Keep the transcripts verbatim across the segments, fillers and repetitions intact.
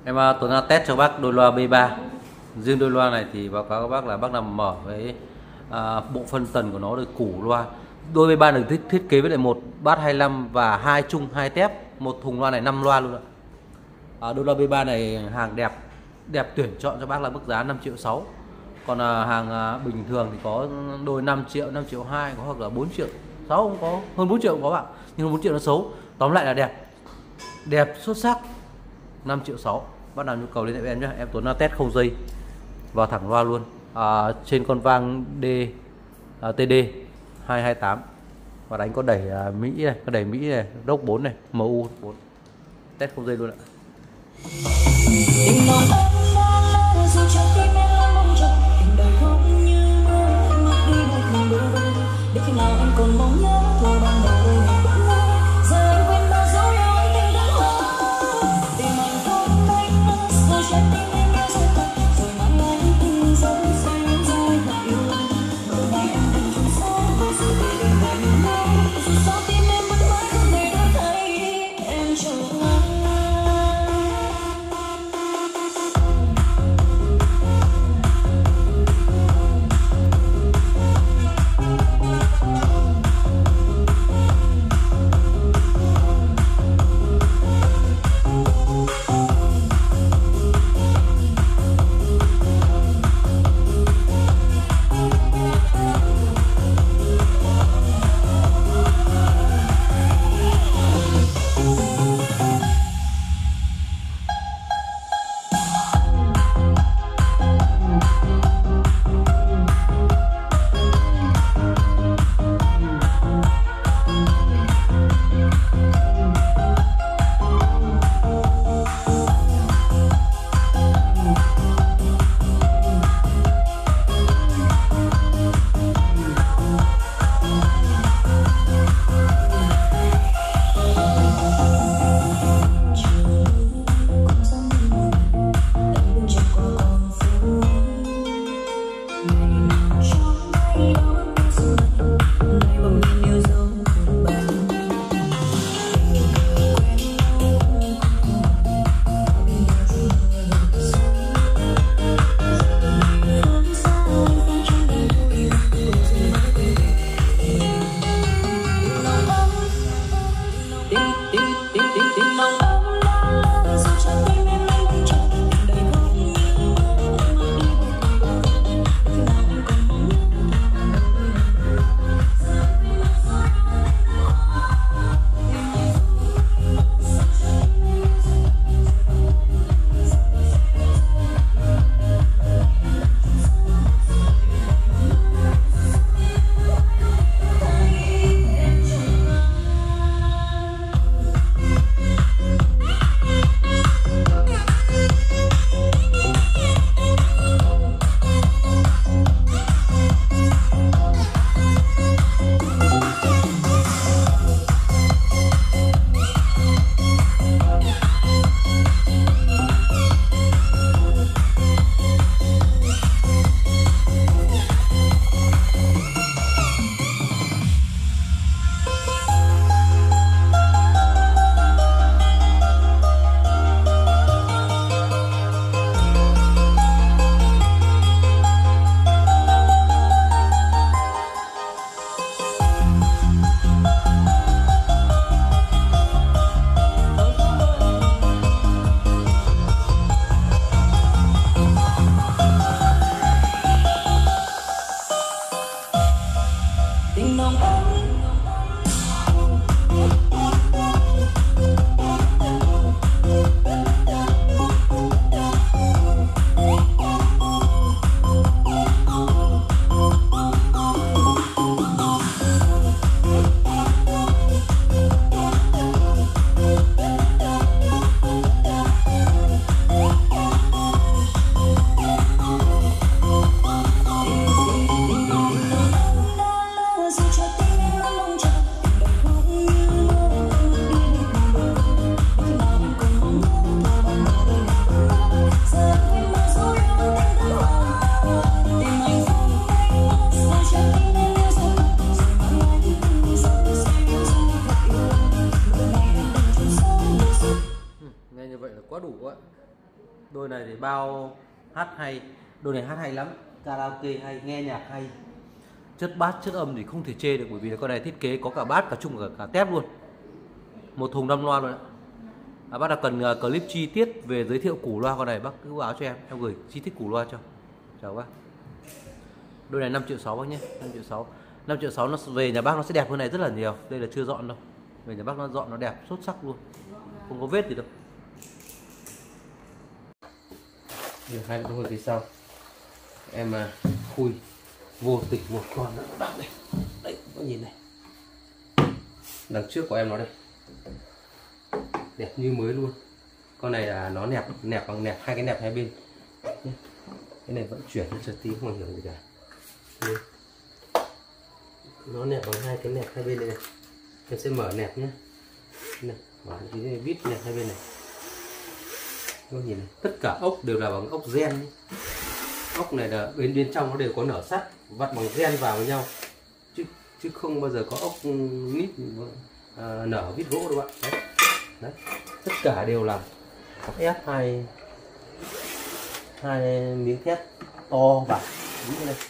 Em à, Tuấn à, test cho bác đôi loa B ba. Riêng đôi loa này thì báo cáo các bác là bác nằm mở cái à, bộ phân tần của nó được củ loa. Đôi B ba được thiết, thiết kế với lại một bát hai lăm và hai chung hai tép, một thùng loa này năm loa luôn ạ. À, đôi loa B ba này hàng đẹp, đẹp tuyển chọn cho bác là mức giá năm triệu sáu. Còn à, hàng à, bình thường thì có đôi năm triệu, năm triệu hai, có hoặc là bốn triệu sáu, không có hơn bốn triệu cũng có bạn. Nhưng bốn triệu nó xấu. Tóm lại là đẹp. Đẹp xuất sắc. năm triệu sáu. Bắt nào nhu cầu liên hệ với em nhé. Em Tuấn là test không dây vào thẳng loa luôn. À, trên con vang D à, T D hai hai tám và đánh có đẩy à, Mỹ này, có đẩy Mỹ này, đốc bốn này, M U bốn. Test không dây luôn ạ. Đôi này thì bao hát hay, đôi này hát hay lắm, karaoke hay, nghe nhạc hay. Chất bát, chất âm thì không thể chê được, bởi vì là con này thiết kế có cả bát, cả chung, cả, cả tép luôn. Một thùng năm loa luôn ạ. À, bác nào cần uh, clip chi tiết về giới thiệu củ loa con này bác cứ báo cho em, em gửi chi tiết củ loa cho. Chào bác. Đôi này năm triệu sáu bác nhé, năm triệu sáu. năm triệu sáu nó về nhà bác nó sẽ đẹp hơn này rất là nhiều. Đây là chưa dọn đâu. Về nhà bác nó dọn nó đẹp xuất sắc luôn. Không có vết gì đâu. Được hai đôi phía sau. Em à, khui vô tình một con nữa bác đây. Đây, có nhìn này. Đằng trước của em nó đây. Đẹp như mới luôn. Con này là nó nẹp nẹp bằng nẹp hai cái nẹp hai bên. Cái này vẫn chuyển cho tí không ảnh hưởng gì cả. Đây. Nó nẹp bằng hai cái nẹp hai bên này, này. Em sẽ mở nẹp nhé. Này, mở cái vít nẹp hai bên này. Các nhìn này, tất cả ốc đều là bằng ốc gen. Ốc này là bên bên trong nó đều có nở sắt, vặn bằng gen vào với nhau. Chứ chứ không bao giờ có ốc nít à, nở vít gỗ đâu bạn. Đấy. Đấy. Tất cả đều là ép hai hai miếng thép to vào như này.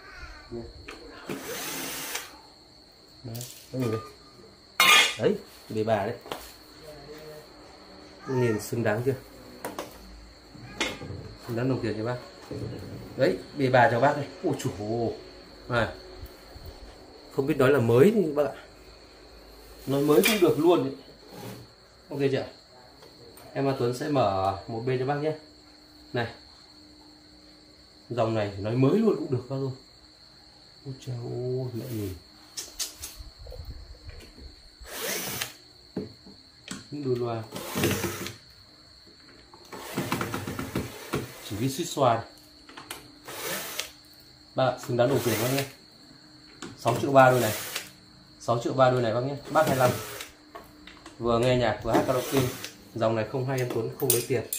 Đấy, nhìn đây. Đấy, bề bà đấy. Nhìn xứng đáng chưa? Xứng đáng đồng tiền cho bác. Đấy, bề bà cho bác đây. Ôi chủ à. Không biết nói là mới thì bác ạ. Nói mới cũng được luôn đấy. Ok chưa? Em và Tuấn sẽ mở một bên cho bác nhé. Này. Dòng này nói mới luôn cũng được bác luôn. Ôi trời ơi, mẹ nhìn. Những đôi loa chỉ viết suýt xoa. Bác xứng đáng đồng tiền bác nhé. Sáu triệu ba đôi này. Sáu triệu ba đôi này bác nhé. Bác hai mươi lăm. Vừa nghe nhạc vừa hát karaoke. Dòng này không hay em Tuấn không lấy tiền.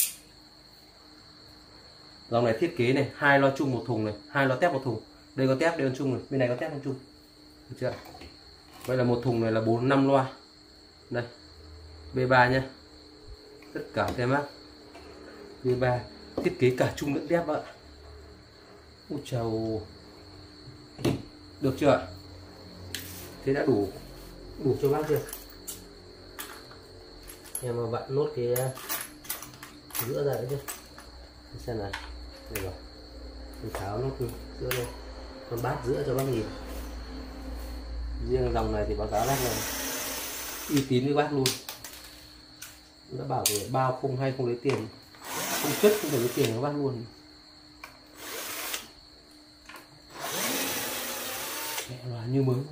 Dòng này thiết kế này, hai loa chung một thùng này, hai loa tép một thùng. Đây có tép, đây có chung này, bên này có tép không chung. Được chưa? Vậy là một thùng này là bốn năm loa. Đây. bê ba nhá. Tất cả tem mác bê ba, thiết kế cả chung lẫn tép ạ. Ôi chào. Được chưa? Thế đã đủ đủ cho bác chưa? Em mà bạn nốt cái giữa ra đấy chứ. Xem này. Đây rồi. Mình tháo nốt giữa đây. Còn bát giữa cho bác nhìn. Riêng dòng này thì báo cáo bác là uy tín với bác luôn. Đã bảo để bao không hay không lấy tiền, không chất không phải lấy tiền các bác luôn. Mẹ là như mới,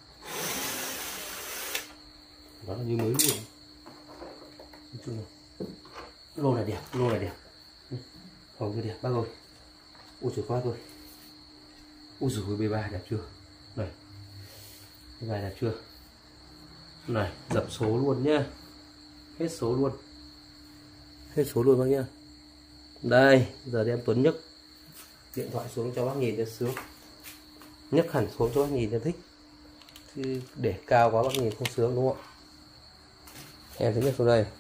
đó là như mới luôn. Nói chung là lô này đẹp, lô này đẹp, hồng cái đẹp bác ơi. Ôi trời quá thôi. Ôi giời ơi, bê ba đẹp chưa? Này, bê ba đẹp chưa? Này, dập số luôn nhá. Hết số luôn. Hết số luôn bác nhá. Đây, giờ đem Tuấn nhấc điện thoại xuống cho bác nhìn cho sướng. Nhấc hẳn xuống cho bác nhìn cho thích. Chứ để cao quá bác nhìn không sướng đúng không ạ? Em sẽ nhấc xuống đây.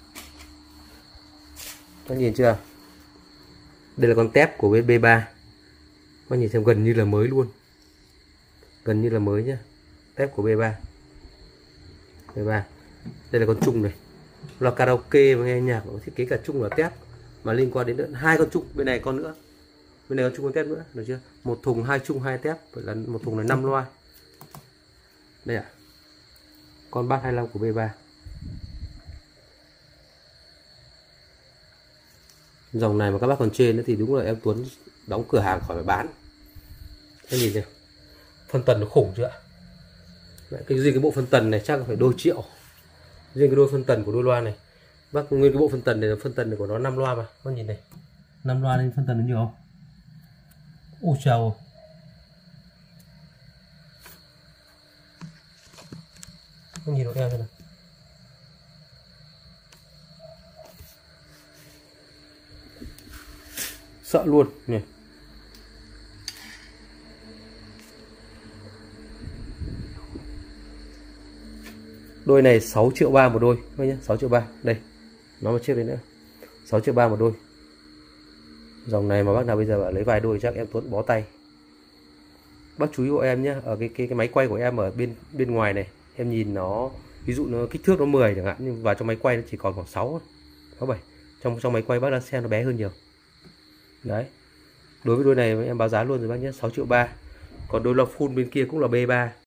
Bác nhìn chưa? Đây là con tép của bên bê ba. Bác nhìn xem gần như là mới luôn. Gần như là mới nhá. Tép của bê ba. bê ba. Đây là con chung này. Loa karaoke và nghe nhạc, thiết kế cả chung là tép. Mà liên quan đến hai con chung, bên này con nữa. Bên này con chung con tép nữa, được chưa? Một thùng hai chung hai tép, vậy là một thùng là năm loa. Đây ạ. À? Con bát hai mươi lăm của bê ba. Dòng này mà các bác còn trên nữa thì đúng là em Tuấn đóng cửa hàng khỏi phải bán. Các nhìn chưa? Phân tần nó khủng chưa ạ? Cái gì cái bộ phân tần này chắc phải đôi triệu. Riêng cái đôi phân tần của đôi loa này. Bác nguyên cái bộ phân tần này là phân tần này của nó năm loa mà. Bác nhìn này. năm loa nên phân tần nó nhiều không? Ôi chào. Bác nhìn độ eo thế nào. Sợ luôn nhỉ. Đôi này sáu triệu ba một đôi thôi nhé, sáu triệu ba. Đây. Nó một chiếc đấy nữa. sáu triệu ba một đôi. Dòng này mà bác nào bây giờ bảo lấy vài đôi chắc em Tuấn bó tay. Bác chú ý hộ em nhé, ở cái cái cái máy quay của em ở bên bên ngoài này, em nhìn nó ví dụ nó kích thước nó mười chẳng hạn, nhưng vào trong máy quay nó chỉ còn khoảng sáu, sáu bảy. Trong trong máy quay bác đang xem nó bé hơn nhiều. Đấy. Đối với đôi này em báo giá luôn rồi bác nhé, sáu triệu ba. Còn đôi loa full bên kia cũng là B ba.